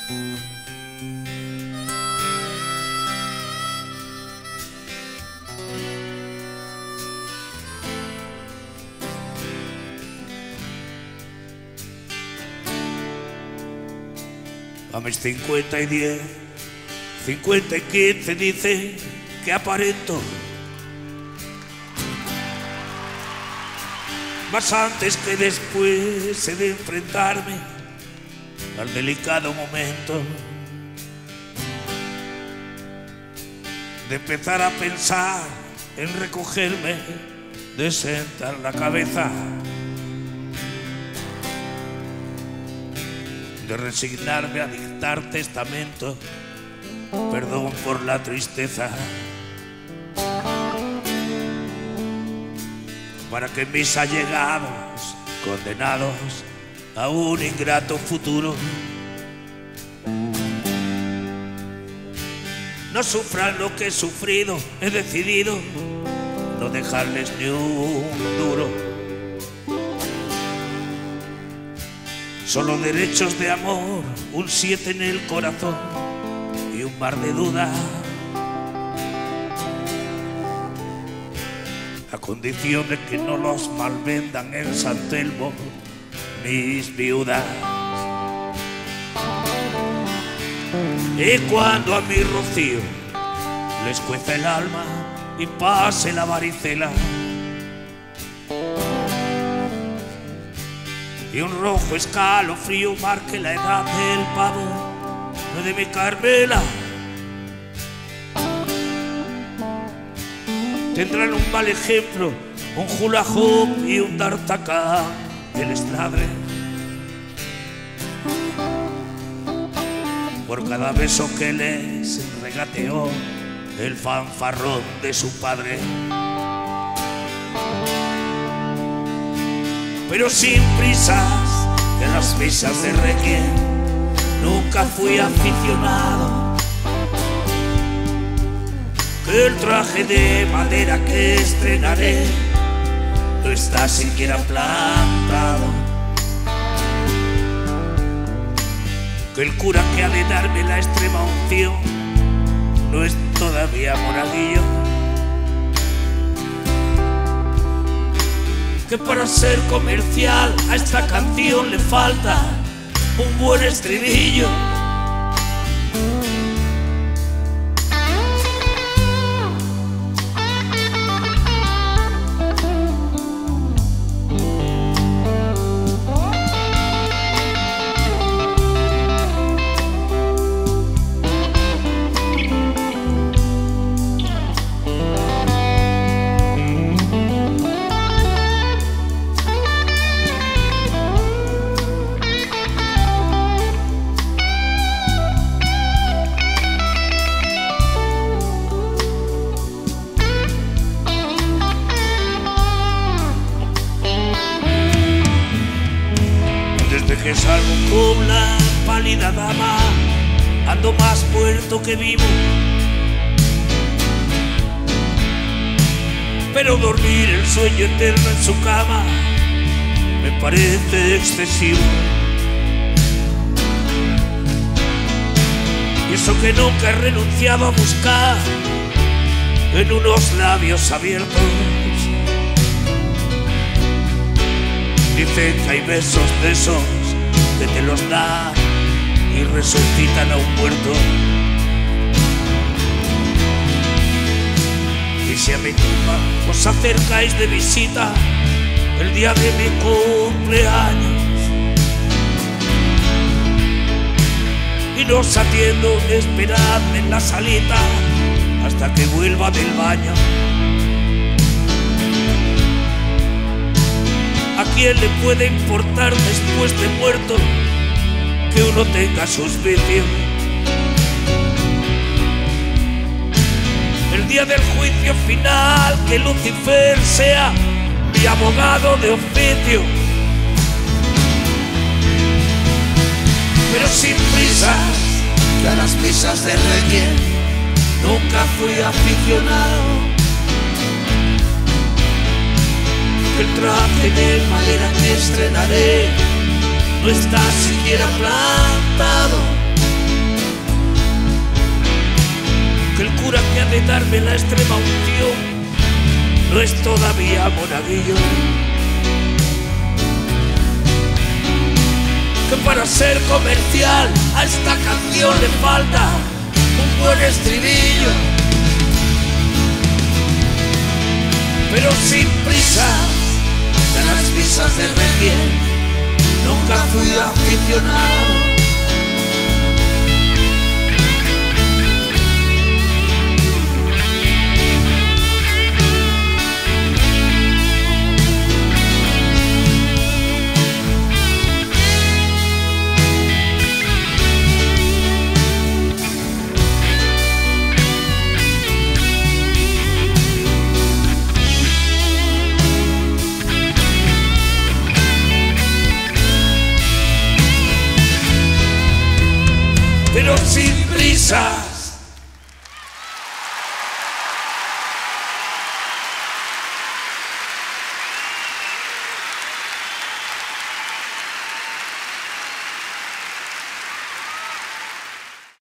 A mis 50 y 10, 50 y 15 dice que aparento. Más antes que después he de enfrentarme al delicado momento de empezar a pensar en recogerme, de sentar la cabeza, de resignarme a dictar testamento, perdón por la tristeza, para que mis allegados, condenados a un ingrato futuro, no sufran lo que he sufrido. He decidido no dejarles ni un duro. Solo derechos de amor, un 7 en el corazón y un mar de dudas, a condición de que no los malvendan en San Telmo mis viudas. Y cuando a mi Rocío les cueza el alma y pase la varicela, y un rojo escalofrío marque la edad del pavo de mi Carmela, tendrán un mal ejemplo, un hula hoop y un d'Artagnan que les ladre por cada beso que les regateó el fanfarrón de su padre. Pero sin prisas, que en las misas de Requiem nunca fui aficionado, que el traje de madera que estrenaré no está siquiera plantado, que el cura que ha de darme la extrema unción no es todavía monaguillo, que para ser comercial a esta canción le falta un buen estribillo. Que salgo con la pálida dama, ando más muerto que vivo, pero dormir el sueño eterno en su cama me parece excesivo. Y eso que nunca he renunciado a buscar en unos labios abiertos. Dicen que hay besos de esos que te los dan y resucitan a un muerto. Y si a mi tumba os acercáis de visita el día de mi cumpleaños y no os atiendo, esperadme en la salita hasta que vuelva del baño. ¿A quién le puede importar después de muerto que uno tenga sus vicios? El día del juicio final, que Lucifer sea mi abogado de oficio. Pero sin prisas, que a las misas de Requiem nunca fui aficionado. El traje de madera que estrenaré no está siquiera plantado, de darme la extrema unción, no es todavía monaguillo. Que para ser comercial a esta canción le falta un buen estribillo, pero sin prisas de las misas de reggae nunca fui aficionado. Pero sin prisas